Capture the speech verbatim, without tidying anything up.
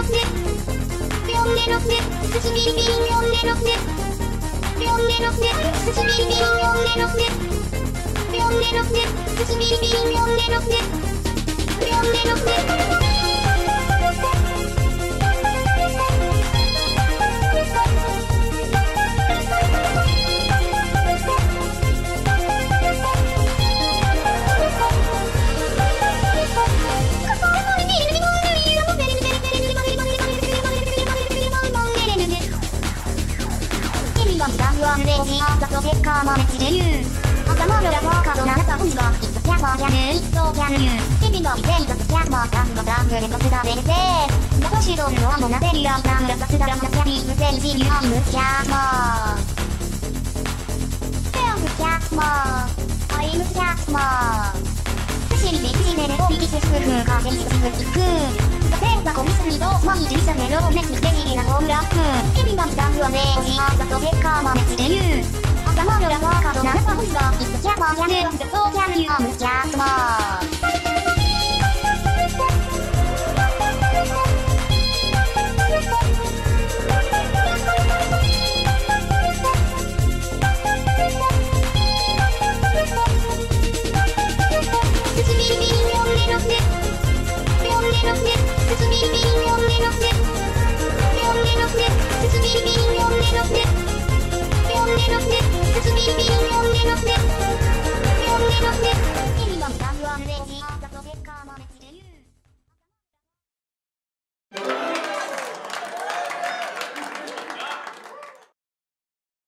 のせ呼んでのせすびりびん呼んでのせ呼んでのせすびりびん呼んでのせ呼んでのせすびりびん呼んでのせ呼んでのせレジアートと結果までちで言う頭のラバーカードならた本が一つキャバーキャヌー一等キャヌー日々の異性とキャバーダンゴダングレとくだべれてだとしどるのはモナデリアンダンラサスダランダキャビームセンジニュアムキャバーヘアムキャバーアイムキャバーシリビキシメレオビキススフーカーセンシスフックセンサコミスミドマヒジリサメロネスデジリナホームラック日々のダングはレジアートと結果までちで言う頭のラバーカードならた本が一つキャバーキャヌー一等キャヌーアムキャ